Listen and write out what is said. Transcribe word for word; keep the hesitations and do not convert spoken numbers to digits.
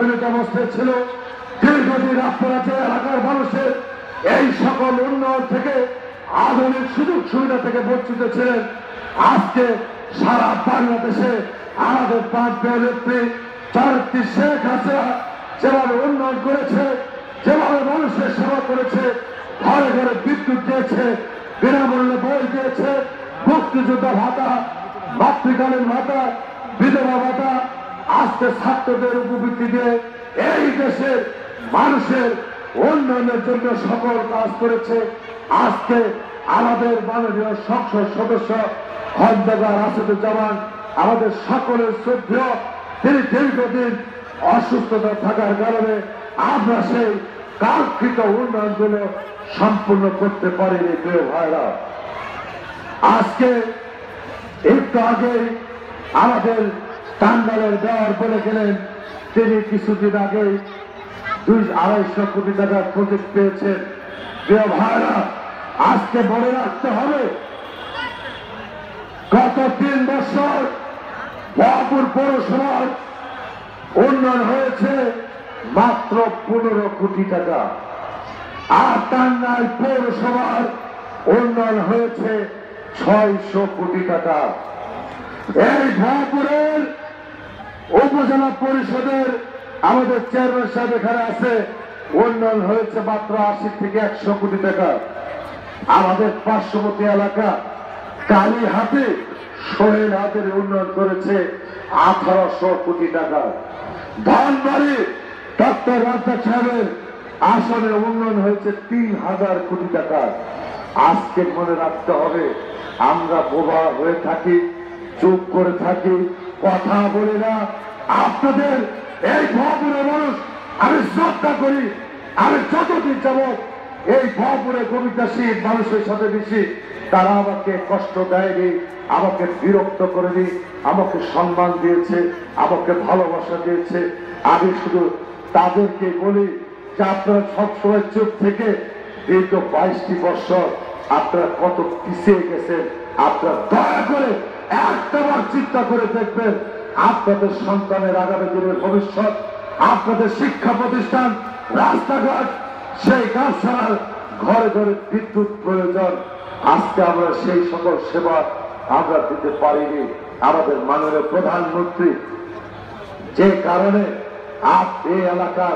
বিনীত অবস্থায় ছিল। দীর্ঘদিন আপনারা যে এলাকার মানুষের এই সকল উন্নয়ন থেকে আধুনিক সুযোগ সুবিধা থেকে বঞ্চিত ছিলেন, আজকে সারা বাংলাদেশে আমাদের পাঁচ নেত্রী চারটি শেখ হাসিনা যেভাবে উন্নয়ন করেছে, যেভাবে মানুষের সেবা করেছে, ঘরে ঘরে বিদ্যুৎ দিয়েছে, বিনামূল্যে বই দিয়েছে, মুক্তিযোদ্ধা ভাতা, মাতৃকালীন ভাতা, বিধবা ভাতা, আজকে ছাত্রদের উপবৃত্তি দিয়ে এই দেশের মানুষের উন্নয়নের জন্য সকল কাজ করেছে। আজকে আমাদের মাননীয় সংসদ সদস্য খন্দকার রাশেদুজ্জামান আমাদের সকলের শ্রদ্ধেয়, তিনি দীর্ঘদিন অসুস্থতা থাকার কারণে আমরা সেই কাঙ্ক্ষিত উন্নয়নগুলো সম্পূর্ণ করতে পারিনি। প্রিয় ভাইরা, আজকে একটু আগে আমাদের টাঙ্গালের দেওয়ার বলে গেলেন, তিনি কিছুদিন আগে দুই আড়াইশো কোটি টাকার প্রজেক্ট পেয়েছেন। প্রিয় ভাইরা, আজকে মনে রাখতে হবে গত তিন বছর ভরপুর পৌরসভার উন্নয়ন হয়েছে মাত্র পনেরো কোটি টাকা, আর টাঙ্গাইল পৌরসভার উন্নয়ন হয়েছে ছয়শো কোটি টাকা। এই ভরপুরের উপজেলা পরিষদের আমাদের চেয়ারম্যান সাহেব এখানে আছে, উন্নয়ন হয়েছে মাত্র আশি থেকে একশো কোটি টাকা। আমাদের পার্শ্ববর্তী এলাকা কালীহাটে সোহেল হাটের উন্নয়ন করেছে আঠারোশো কোটি টাকা। ধনবাড়ি ডক্টর রাজ্জাক সাহেবের আসনে উন্নয়ন হয়েছে তিন হাজার কোটি টাকা। আজকে মনে রাখতে হবে, আমরা বোবা হয়ে থাকি, চুপ করে থাকি, কথা বলি না। আপনাদের এই ভরপুরের মানুষ আমি শ্রদ্ধা করি, আমি যতদিন যাব এই ভরপুরে কবিতাশীল মানুষের সাথে বেশি, তারা আমাকে কষ্ট দেয়নি, আমাকে বিরক্ত করেনি, আমাকে সম্মান দিয়েছে, আমাকে ভালোবাসা দিয়েছে। আমি শুধু তাদেরকে বলি যে আপনারা সবসময় চুপ থেকে দীর্ঘ বাইশটি বছর আপনারা কত পিছিয়ে গেছেন। আপনারা দয়া করে একটাবার চিন্তা করে দেখবেন, আপনাদের সন্তানের আগামী দিনের ভবিষ্যৎ, আপনাদের শিক্ষা প্রতিষ্ঠান, রাস্তাঘাট, সেই কাজ ছাড়া ঘরে ঘরে বিদ্যুৎ প্রয়োজন। আজকে আমরা সেই সকল সেবা আমরা দিতে পারিনি। আমাদের মাননীয় প্রধানমন্ত্রী যে কারণে আপ এই এলাকার